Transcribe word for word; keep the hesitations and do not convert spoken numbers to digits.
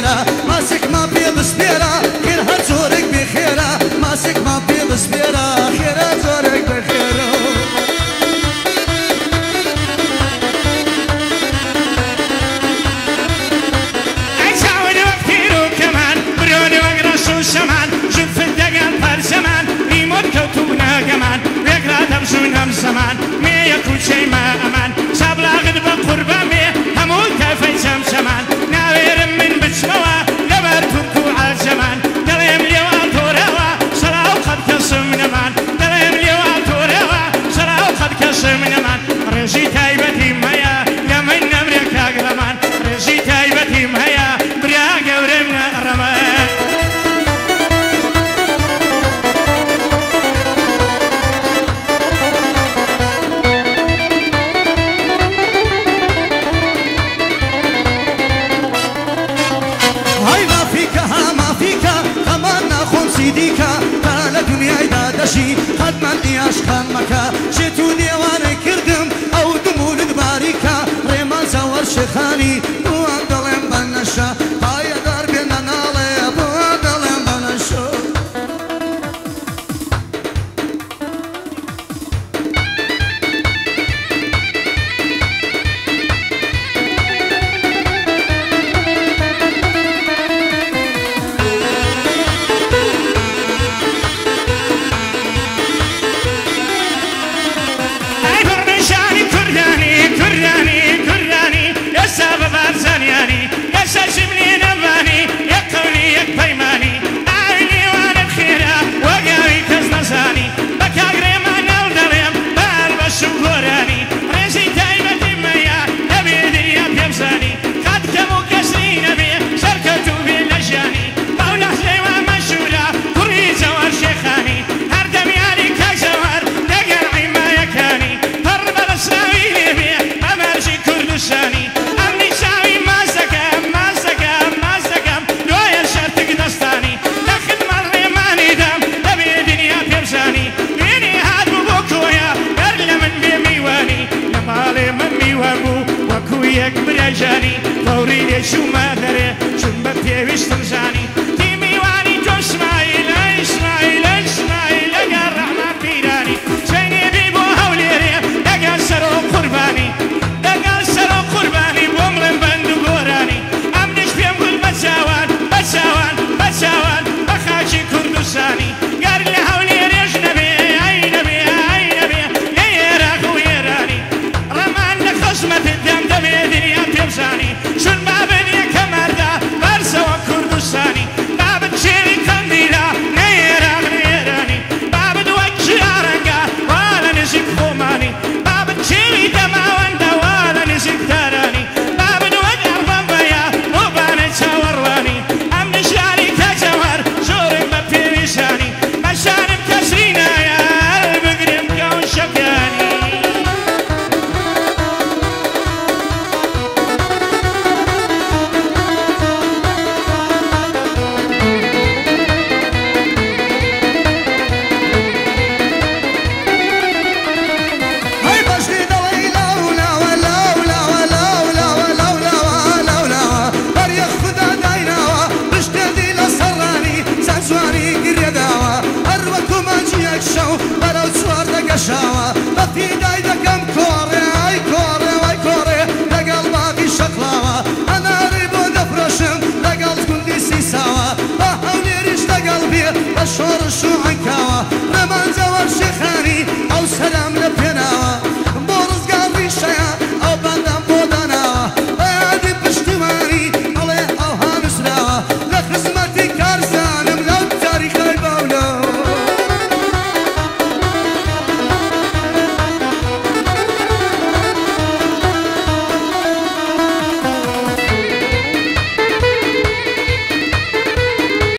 خێرا ماسێکمان پێ بسپێرە خێر هەر زۆرێک بێخێرە ماسێکمان پێ بسپێرە خێرا زۆرێک بێخێرە شمان جفت دگل پر زمان نیمت کتونه گمان رگرادم زونم زمان میه کوچه ما امان سبلاغد با قربان می همون کفی زم زمان نویرم من بچموا لبر تو عالزمان دلیم لیو آتوروا سراو خد کسم نمان دلیم لیو آتوروا سراو خد کسم نمان رزی تایبتی مایا یمن نمرک اگرمان رزی تایبتی مایا بریا گورم نرمان قد من إياش خان مكا شتو ديواني كردم أو دمول دباريكا ريمان زور شخاني بوان دلم بنشا هاي دربنا نالي بوان دلم بنشا جاني فوري ليش وما دري شو مبتي وش تنجاني تيمي واني جو اسماعيل اسماعيل اسماعيل يا الرحمن بيراني شيني بيبو هوليري يا سرو قرباني يا سرو قرباني بومرن بندو غوراني امنش بيم كل بساوان بساوان بساوان بخاشي كردستاني قال لي هوليري اجنبي اي نبي اي نبي يا راخو يراني رمان لك خصمة الدم دمي دنيا تبزاني شون ما بني كمردا برسا وكردستاني باب تشيري قنديلا نيرا غنيراني باب دوكشي عرنقا ولا نزيك خوماني باب تشيري دماواندا ولا نزيك داراني باب دوك أربان بيا وبانا تاوراني أم نشاري كجوهر زوري مبيريساني مشانم كسرينا يا البقرم كون شكاني شاوا بفي داي دكم كوري اي كوري واي كوري دقل باقي شقلاوا انا ريبو دفرشم دقل كندي سيساوا بحاولي ريش دقل بير بشور شو عنكاوا رمان